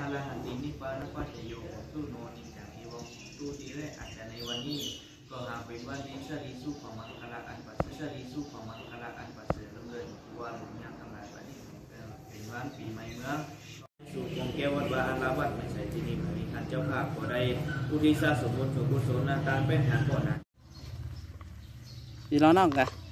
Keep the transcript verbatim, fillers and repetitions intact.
ลหันตินิปานปัจจโยตุโนนิจังเอวงตุติเรอาจจะในวันนี้ก็หาเป็นวันนี้สรีสุขของมังคละอันปัสสรีสุขของมังคละอันปัสเสริฐเลยว่าหลุมยักษ์ทั้งหลายวันนี้เป็นวันปีใหม่เมืองสู่กองแก้ววัดวาอาลาวัดไม่ใช่ที่นี่มันมีท่านเจ้าภาพก็ได้ผู้ที่สร้างสมบูรณ์สมบูรณ์สมนาการเป็นหางก่อนนะดีแล้วน้องกะ